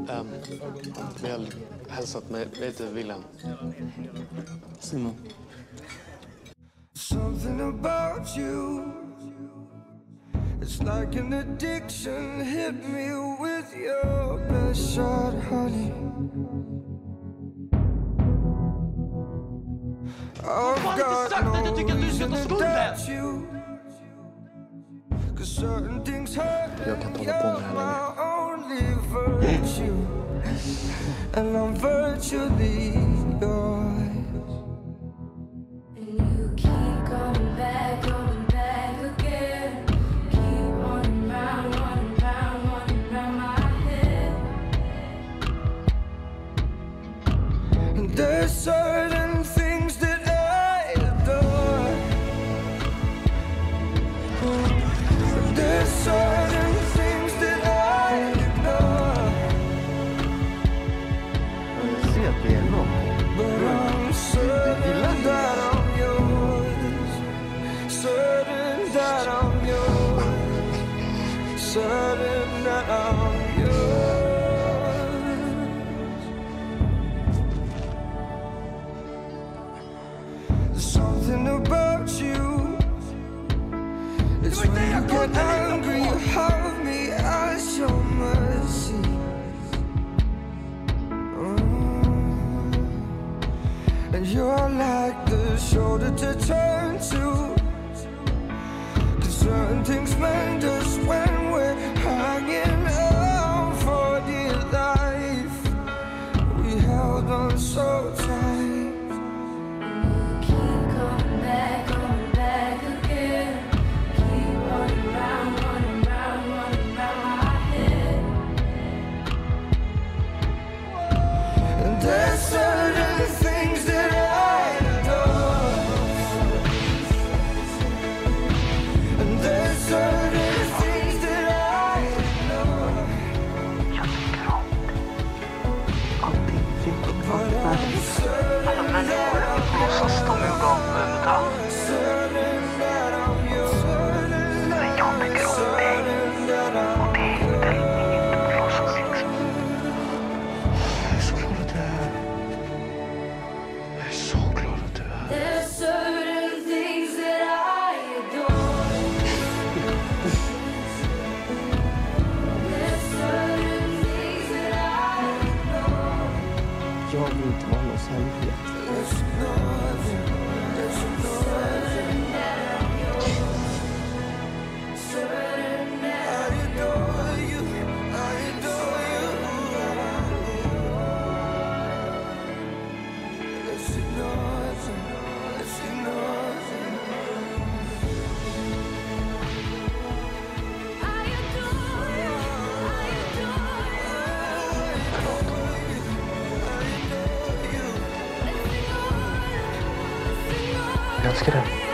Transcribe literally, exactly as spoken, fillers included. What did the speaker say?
Um, väl hälsat mig. Jag heter Wilhelm. Simon. Something about you, it's like an addiction. Hit me with your best shot, honey. I've got no reason to doubt you, 'cause certain things hurt. Jag kan inte hålla på med det här längre. Virtue, and I'm virtually yours. And you keep coming back, coming back again. Keep running round, running round, running round my head. And there's certain things that I adore. And there's certain things that I ignore. But I'm certain that I'm yours. Certain that I'm yours. Certain that I'm yours. There's something about you. It's when you get angry, you have me as your mercy. And you're like the shoulder to turn to, 'cause certain things mend us when we're hanging on for dear life. We held on so tight. You keep coming back, coming back again. Keep running round, running round, running round my head. And there's certain things that I adore. And there's certain things that I ignore. Jag tycker om det. Allting fint och klart värdigt. Alla människor blåsas de ur gatan. Men jag tycker om dig. Och det är inte inget blåsas liksom. Jag är så glad att du är här. Jag är så glad att du är här. There's certain things that I adore. There's certain things that I ignore. Jag vill inte vara någon hemlighet. Jag älskar dig.